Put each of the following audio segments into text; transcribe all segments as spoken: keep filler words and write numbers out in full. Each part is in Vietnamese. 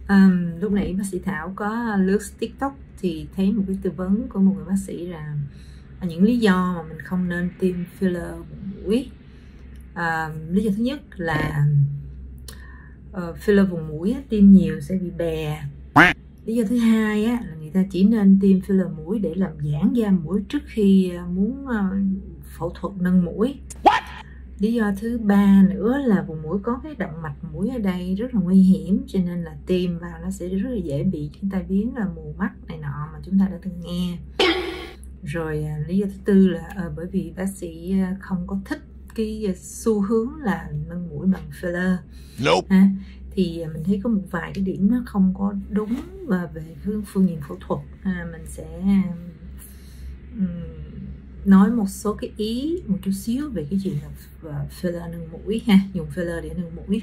Um, lúc nãy bác sĩ Thảo có lướt TikTok thì thấy một cái tư vấn của một người bác sĩ là những lý do mà mình không nên tiêm filler vùng mũi. Uh, lý do thứ nhất là uh, filler vùng mũi á, tiêm nhiều sẽ bị bè. Lý do thứ hai á, là người ta chỉ nên tiêm filler mũi để làm giãn da mũi trước khi muốn uh, phẫu thuật nâng mũi. Lý do thứ ba nữa là vùng mũi có cái động mạch mũi ở đây rất là nguy hiểm, cho nên là tiêm vào nó sẽ rất là dễ bị chúng ta biến là mù mắt này nọ mà chúng ta đã từng nghe. Rồi lý do thứ tư là à, bởi vì bác sĩ không có thích cái xu hướng là nâng mũi bằng filler. Nope. À, thì mình thấy có một vài cái điểm nó không có đúng và về phương phương diện phẫu thuật. À, mình sẽ um, nói một số cái ý một chút xíu về cái chuyện là filler nâng mũi ha, dùng filler để nâng mũi.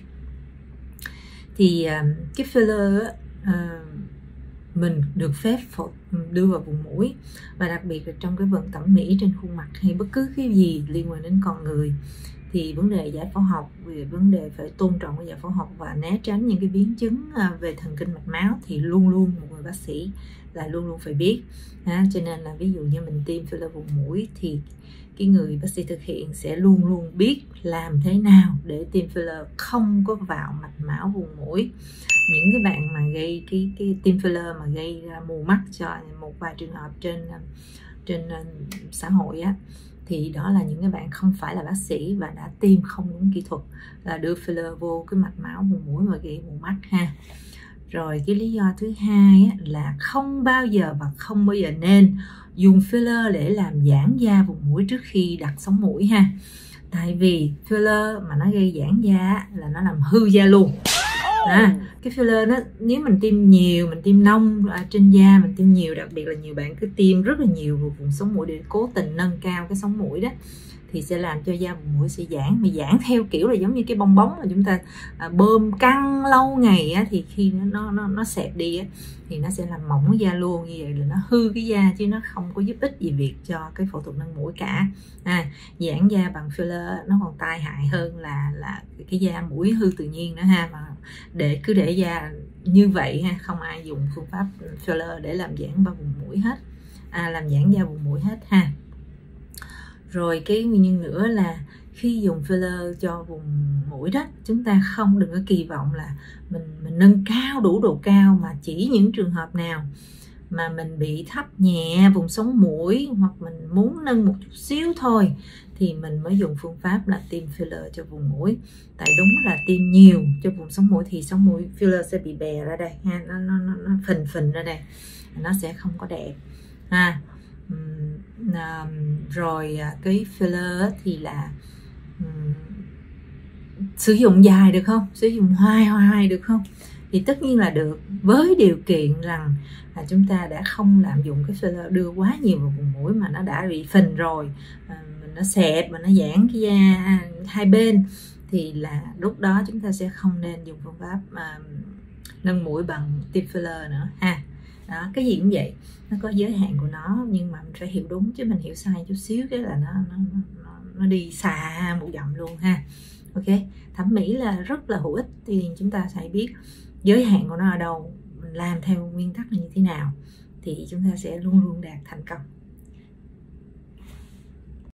Thì um, cái filler uh, mình được phép phẫu, đưa vào vùng mũi, và đặc biệt là trong cái vận thẩm mỹ trên khuôn mặt hay bất cứ cái gì liên quan đến con người, thì vấn đề giải phẫu học, về vấn đề phải tôn trọng cái giải phẫu học và né tránh những cái biến chứng về thần kinh mạch máu thì luôn luôn một người bác sĩ là luôn luôn phải biết. À, cho nên là ví dụ như mình tiêm filler vùng mũi thì cái người bác sĩ thực hiện sẽ luôn luôn biết làm thế nào để tiêm filler không có vào mạch máu vùng mũi. Những cái bạn mà gây cái cái tiêm filler mà gây ra mù mắt cho một vài trường hợp trên trên xã hội á, thì đó là những cái bạn không phải là bác sĩ và đã tiêm không đúng kỹ thuật, là đưa filler vô cái mạch máu vùng mũi và gây mù mắt ha. Rồi cái lý do thứ hai á, là không bao giờ và không bao giờ nên dùng filler để làm giãn da vùng mũi trước khi đặt sống mũi ha. Tại vì filler mà nó gây giãn da là nó làm hư da luôn. À, cái filler nó nếu mình tiêm nhiều, mình tiêm nông à, trên da mình tiêm nhiều, đặc biệt là nhiều bạn cứ tiêm rất là nhiều vào vùng sống mũi để cố tình nâng cao cái sống mũi đó, thì sẽ làm cho da vùng mũi sẽ giãn, mà giãn theo kiểu là giống như cái bong bóng mà chúng ta à, bơm căng lâu ngày á, thì khi nó nó nó, nó xẹp đi á, thì nó sẽ làm mỏng da luôn. Như vậy là nó hư cái da chứ nó không có giúp ích gì việc cho cái phẫu thuật nâng mũi cả. À, giãn da bằng filler nó còn tai hại hơn là là cái da mũi hư tự nhiên nữa ha. Mà để cứ để da như vậy ha, không ai dùng phương pháp filler để làm giãn vào vùng mũi hết, à, làm giãn da vùng mũi hết ha. Rồi cái nguyên nhân nữa là khi dùng filler cho vùng mũi đó, chúng ta không đừng có kỳ vọng là mình mình nâng cao đủ độ cao, mà chỉ những trường hợp nào mà mình bị thấp nhẹ vùng sống mũi hoặc mình muốn nâng một chút xíu thôi thì mình mới dùng phương pháp là tiêm filler cho vùng mũi. Tại đúng là tiêm nhiều cho vùng sống mũi thì sống mũi filler sẽ bị bè ra đây ha, nó nó nó, nó phình phình ra đây, nó sẽ không có đẹp ha. Uhm, uh, rồi cái filler thì là um, sử dụng dài được không, sử dụng hoài hoài được không, thì tất nhiên là được, với điều kiện rằng là chúng ta đã không lạm dụng cái filler đưa quá nhiều vào vùng mũi mà nó đã bị phình rồi, à, nó xẹp mà nó giãn cái da hai bên, thì là lúc đó chúng ta sẽ không nên dùng phương pháp à, nâng mũi bằng tiêm filler nữa ha. Đó, cái gì cũng vậy, nó có giới hạn của nó, nhưng mà mình phải hiểu đúng, chứ mình hiểu sai chút xíu cái là nó nó nó, nó đi xa một dặm luôn ha. Ok, thẩm mỹ là rất là hữu ích, thì chúng ta phải biết giới hạn của nó ở đâu, mình làm theo nguyên tắc là như thế nào thì chúng ta sẽ luôn luôn đạt thành công.